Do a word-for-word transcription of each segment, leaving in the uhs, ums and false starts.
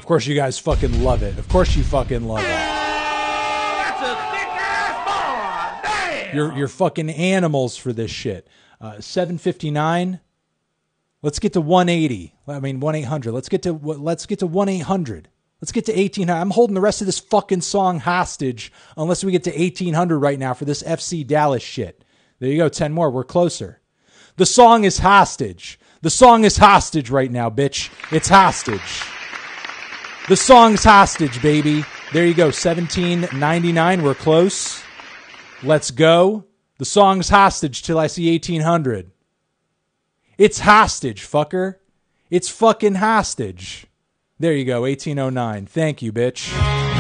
course you guys fucking love it. Of course you fucking love it. That's a thick ass bar. Damn. You're you're fucking animals for this shit. Uh, seven fifty-nine. Let's get to one eighty. I mean one eight hundred. Let's get to let's get to one eight hundred. Let's get to eighteen hundred. I'm holding the rest of this fucking song hostage unless we get to eighteen hundred right now for this F C Dallas shit. There you go. ten more. We're closer. The song is hostage. The song is hostage right now, bitch. It's hostage. The song's hostage, baby. There you go. seventeen ninety-nine. We're close. Let's go. The song's hostage till I see eighteen hundred. It's hostage, fucker. It's fucking hostage. There you go. eighteen oh nine. Thank you, bitch.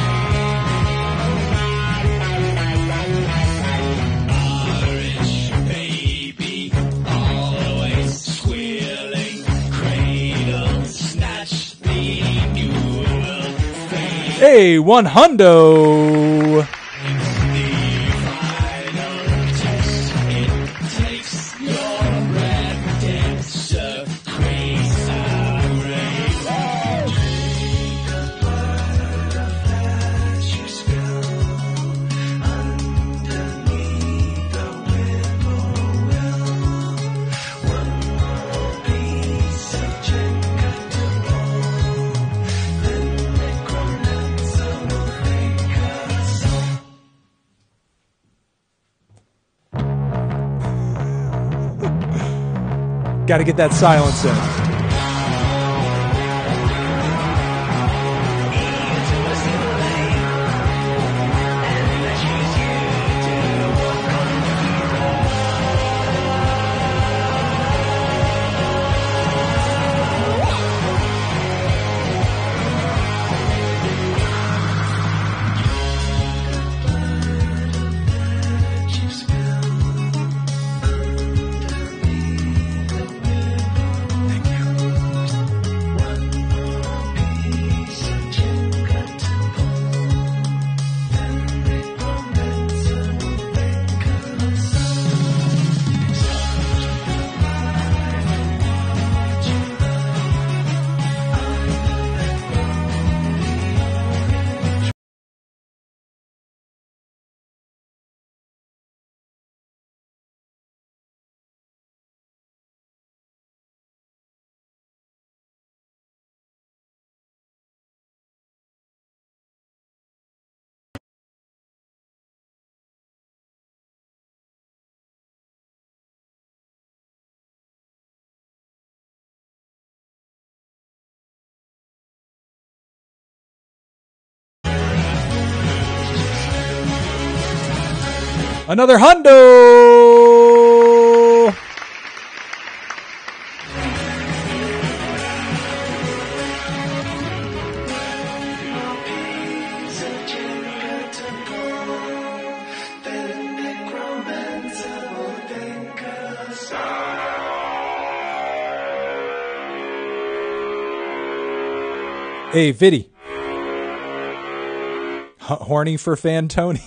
Hey, one hundo. Got to get that silence in. Another hundo. Hey, Viddy. H- horny for Fan Tony.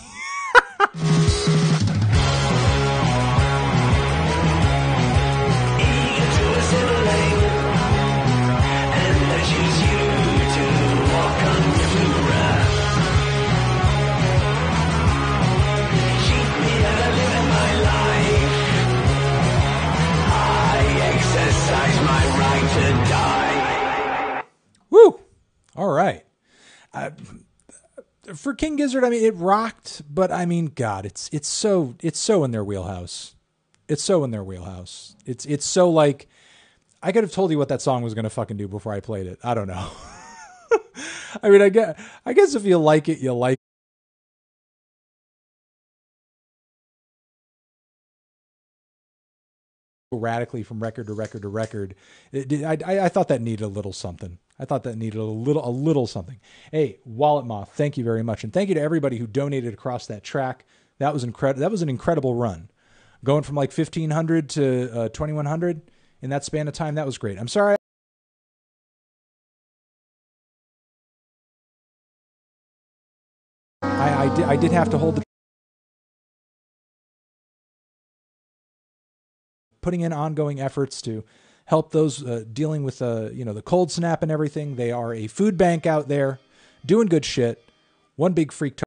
Woo! All right. Uh, for King Gizzard, I mean, it rocked, but I mean, God, it's it's so it's so in their wheelhouse. It's so in their wheelhouse. It's it's so like I could have told you what that song was going to fucking do before I played it. I don't know. I mean, I guess I guess if you like it, you like it. Radically from record to record to record. It, I, I I thought that needed a little something. I thought that needed a little a little something. Hey, Wallet Moth, thank you very much, and thank you to everybody who donated across that track. That was incredible. That was an incredible run, going from like fifteen hundred to uh, twenty-one hundred in that span of time. That was great. I'm sorry. I I did, I did have to hold the putting in ongoing efforts to help those uh, dealing with uh, you know the cold snap and everything. They are a food bank out there doing good shit. One big freak.